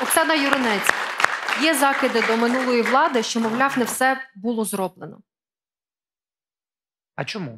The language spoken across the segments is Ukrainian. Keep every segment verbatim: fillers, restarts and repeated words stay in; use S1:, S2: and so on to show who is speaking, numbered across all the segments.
S1: Оксана Юринець. Є закиди до минулої влади, що, мовляв, не все було зроблено.
S2: А чому?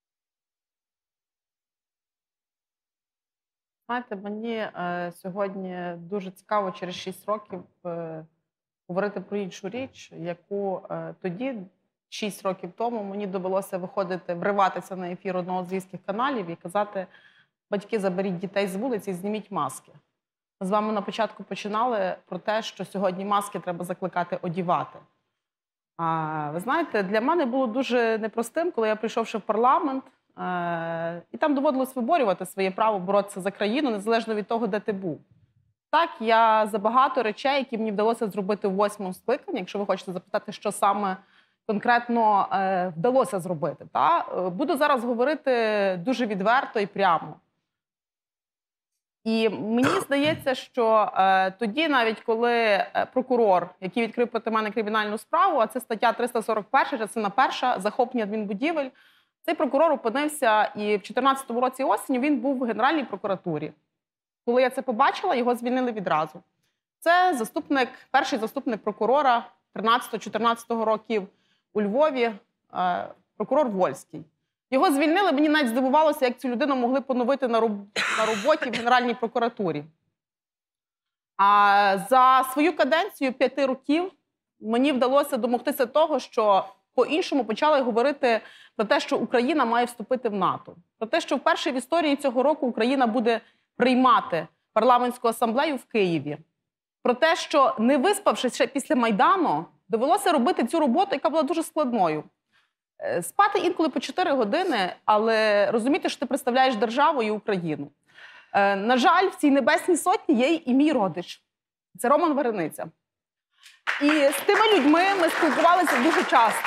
S3: Знаєте, мені е, сьогодні дуже цікаво через шість років е, говорити про іншу річ, яку е, тоді, шість років тому, мені довелося виходити, вриватися на ефір одного з львівських каналів і казати: батьки, заберіть дітей з вулиці і зніміть маски. Ми з вами на початку починали про те, що сьогодні маски треба закликати одівати. А, ви знаєте, для мене було дуже непростим, коли я прийшовши в парламент, е і там доводилось виборювати своє право боротися за країну, незалежно від того, де ти був. Так, я за багато речей, які мені вдалося зробити в восьмому скликанні, якщо ви хочете запитати, що саме конкретно е вдалося зробити, та? Буду зараз говорити дуже відверто і прямо. І мені здається, що е, тоді, навіть коли прокурор, який відкрив проти мене кримінальну справу, а це стаття триста сорок перша, частина перша, захоплення адмінбудівель, цей прокурор опинився, і в дві тисячі чотирнадцятому році осінню він був в Генеральній прокуратурі. Коли я це побачила, його звільнили відразу. Це заступник, перший заступник прокурора тринадцятого-чотирнадцятого років у Львові, е, прокурор Вольський. Його звільнили, мені навіть здивувалося, як цю людину могли поновити на, роб... на роботі в Генеральній прокуратурі. А за свою каденцію п'яти років мені вдалося домогтися того, що по-іншому почали говорити про те, що Україна має вступити в НАТО. Про те, що вперше в історії цього року Україна буде приймати парламентську асамблею в Києві. Про те, що, не виспавшись ще після Майдану, довелося робити цю роботу, яка була дуже складною. Спати інколи по чотири години, але розуміти, що ти представляєш державу і Україну. Е, на жаль, в цій Небесній Сотні є і мій родич. Це Роман Варениця. І з тими людьми ми спілкувалися дуже часто.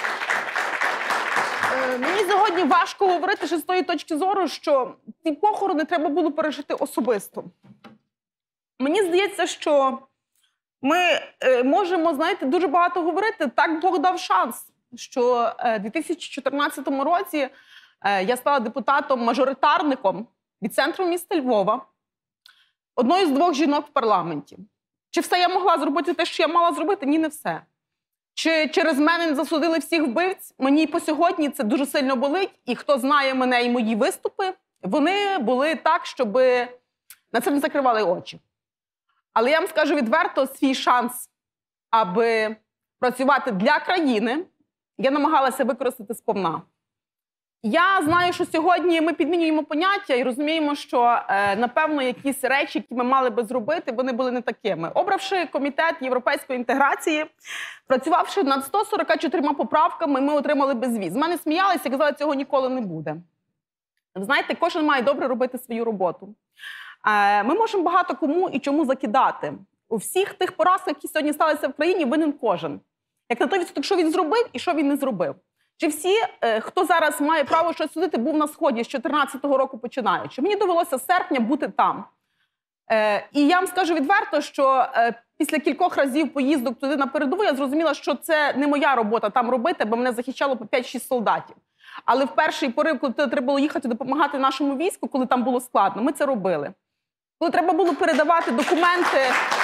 S3: Е, мені сьогодні важко говорити ще з тої точки зору, що ці похорони треба було пережити особисто. Мені здається, що ми е, можемо, знаєте, дуже багато говорити. Так Бог дав шанс, що в дві тисячі чотирнадцятому році я стала депутатом-мажоритарником від центру міста Львова, одною з двох жінок в парламенті. Чи все я могла зробити те, що я мала зробити? Ні, не все. Чи через мене засудили всіх вбивць? Мені по сьогодні це дуже сильно болить. І хто знає мене і мої виступи, вони були так, щоб на це не закривали очі. Але я вам скажу відверто, свій шанс, аби працювати для країни, я намагалася використати сповна. Я знаю, що сьогодні ми підмінюємо поняття і розуміємо, що, е, напевно, якісь речі, які ми мали би зробити, вони були не такими. Обравши комітет європейської інтеграції, працювавши над сто сорока чотирма поправками, ми отримали безвіз. З мене сміялися і казали, цього ніколи не буде. Ви знаєте, кожен має добре робити свою роботу. Е, ми можемо багато кому і чому закидати. У всіх тих поразках, які сьогодні сталися в країні, винен кожен. Як на той відсоток, що він зробив і що він не зробив. Чи всі, е, хто зараз має право щось судити, був на Сході з дві тисячі чотирнадцятого року починаючи. Мені довелося з серпня бути там. Е, і я вам скажу відверто, що е, після кількох разів поїздок туди на передову я зрозуміла, що це не моя робота там робити, бо мене захищало по п'ять-шість солдатів. Але в перший порив, коли треба було їхати допомагати нашому війську, коли там було складно, ми це робили. Коли треба було передавати документи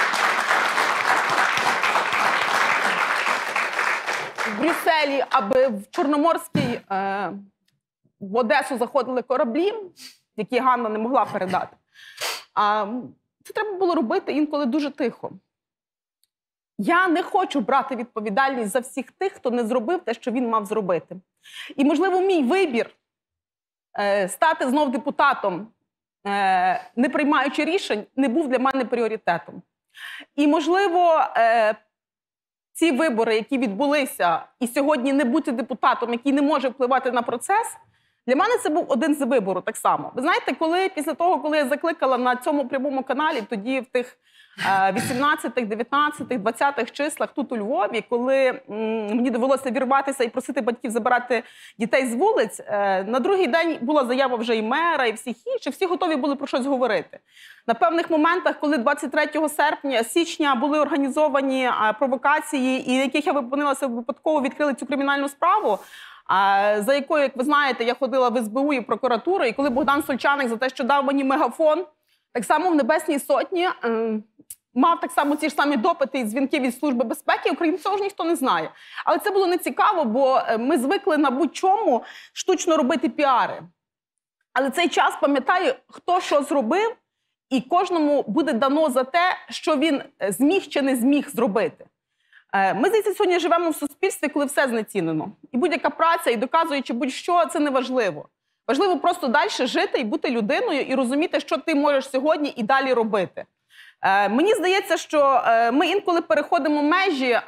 S3: в Брюсселі, аби в Чорноморській, е, в Одесу заходили кораблі, які Ганна не могла передати. А це треба було робити інколи дуже тихо. Я не хочу брати відповідальність за всіх тих, хто не зробив те, що він мав зробити. І, можливо, мій вибір е, стати знов депутатом, е, не приймаючи рішень, не був для мене пріоритетом. І, можливо, е, ці вибори, які відбулися, і сьогодні не бути депутатом, який не може впливати на процес, для мене це був один з виборів так само. Ви знаєте, коли після того, коли я закликала на цьому прямому каналі, тоді в тих вісімнадцятих, дев'ятнадцятих, двадцятих числах тут у Львові, коли м, мені довелося вірватися і просити батьків забирати дітей з вулиць, е, на другий день була заява вже і мера, і всіх інших, всі готові були про щось говорити. На певних моментах, коли двадцять третього серпня, січня були організовані е, провокації, і яких я опинилася випадково, відкрили цю кримінальну справу, е, за якою, як ви знаєте, я ходила в ес бе у і в прокуратуру, і коли Богдан Сольчаник за те, що дав мені мегафон, так само в Небесній Сотні, е, мав так само ці ж самі допити і дзвінки від Служби безпеки, окрім цього ж ніхто не знає. Але це було не цікаво, бо ми звикли на будь-чому штучно робити піари. Але цей час пам'ятаю, хто що зробив, і кожному буде дано за те, що він зміг чи не зміг зробити. Ми, здається, сьогодні живемо в суспільстві, коли все знецінено. І будь-яка праця, і доказуючи будь-що, це не важливо. Важливо просто далі жити і бути людиною, і розуміти, що ти можеш сьогодні і далі робити. Мені здається, що ми інколи переходимо межі,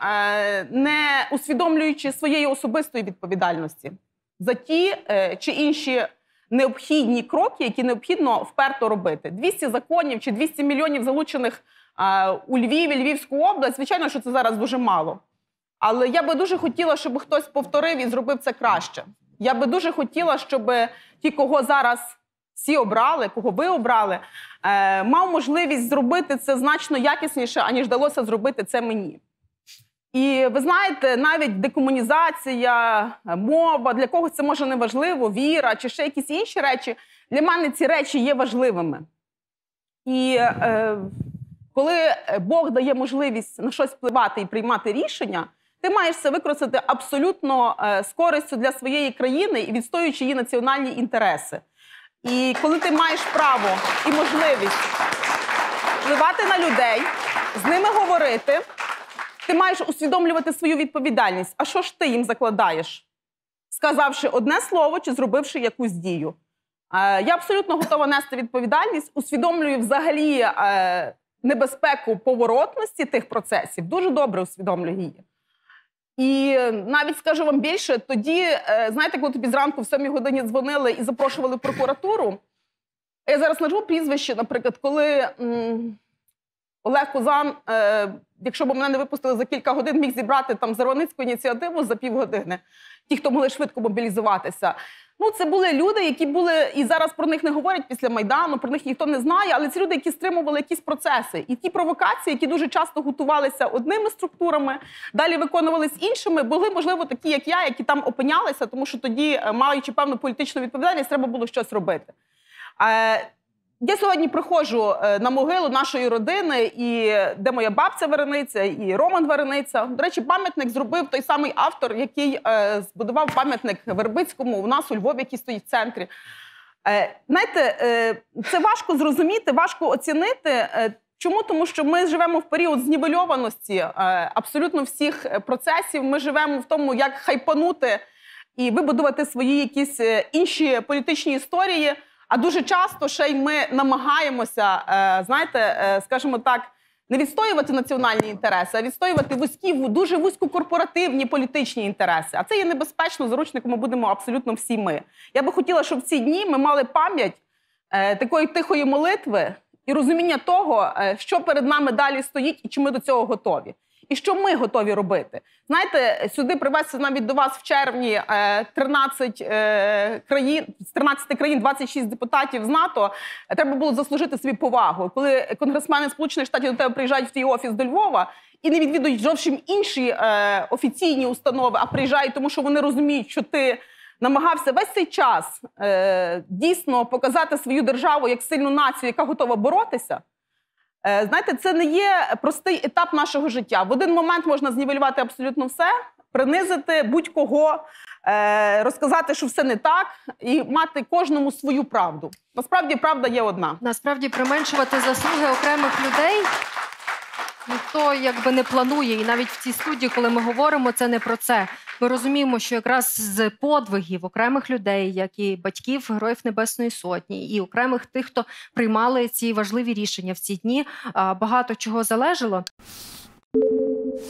S3: не усвідомлюючи своєї особистої відповідальності за ті чи інші необхідні кроки, які необхідно вперто робити. двісті законів чи двісті мільйонів залучених у Львів і Львівську область, звичайно, що це зараз дуже мало. Але я би дуже хотіла, щоб хтось повторив і зробив це краще. Я би дуже хотіла, щоб ті, кого зараз всі обрали, кого ви обрали, мав можливість зробити це значно якісніше, аніж вдалося зробити це мені. І ви знаєте, навіть декомунізація, мова, для когось це може не важливо, віра чи ще якісь інші речі. Для мене ці речі є важливими. І е, коли Бог дає можливість на щось впливати і приймати рішення, ти маєш це використати абсолютно е, з користю для своєї країни і відстоюючи її національні інтереси. І коли ти маєш право і можливість впливати на людей, з ними говорити, ти маєш усвідомлювати свою відповідальність. А що ж ти їм закладаєш? Сказавши одне слово чи зробивши якусь дію. Е, я абсолютно готова нести відповідальність, усвідомлюю взагалі е, небезпеку поворотності тих процесів, дуже добре усвідомлюю її. І навіть скажу вам більше, тоді, е, знаєте, коли тобі зранку в сьомій годині дзвонили і запрошували в прокуратуру, я зараз назву прізвище, наприклад, коли м, Олег Кузан, е, якщо б мене не випустили за кілька годин, міг зібрати там Зарваницьку ініціативу за півгодини, ті, хто могли швидко мобілізуватися. Ну, це були люди, які були, і зараз про них не говорять після Майдану, про них ніхто не знає, але це люди, які стримували якісь процеси. І ті провокації, які дуже часто готувалися одними структурами, далі виконувалися іншими, були, можливо, такі, як я, які там опинялися, тому що тоді, маючи певну політичну відповідальність, треба було щось робити. Я сьогодні приходжу на могилу нашої родини, і де моя бабця Варениця, і Роман Варениця. До речі, пам'ятник зробив той самий автор, який е, збудував пам'ятник Вербицькому у нас у Львові, який стоїть в центрі. Е, знаєте, е, це важко зрозуміти, важко оцінити. Е, чому? Тому що ми живемо в період знівельованості е, абсолютно всіх процесів. Ми живемо в тому, як хайпанути і вибудувати свої якісь інші політичні історії. А дуже часто ще й ми намагаємося, знаєте, скажімо так, не відстоювати національні інтереси, а відстоювати вузькі, дуже вузькокорпоративні політичні інтереси. А це є небезпечно, заручниками будемо абсолютно всі ми. Я би хотіла, щоб в ці дні ми мали пам'ять такої тихої молитви і розуміння того, що перед нами далі стоїть і чи ми до цього готові. І що ми готові робити? Знаєте, сюди привезти навіть до вас в червні тринадцять країн, з тринадцяти країн двадцять шість депутатів з НАТО, треба було заслужити собі повагу. Коли конгресмени Сполучених Штатів до тебе приїжджають в твій офіс до Львова і не відвідують зовсім інші е, офіційні установи, а приїжджають, тому що вони розуміють, що ти намагався весь цей час е, дійсно показати свою державу як сильну націю, яка готова боротися. Знаєте, це не є простий етап нашого життя. В один момент можна знівелювати абсолютно все, принизити будь-кого, розказати, що все не так, і мати кожному свою правду. Насправді, правда є одна.
S1: Насправді, применшувати заслуги окремих людей ніхто якби не планує. І навіть в цій студії, коли ми говоримо, це не про це. Ми розуміємо, що якраз з подвигів окремих людей, як і батьків Героїв Небесної Сотні, і окремих тих, хто приймали ці важливі рішення в ці дні, багато чого залежало.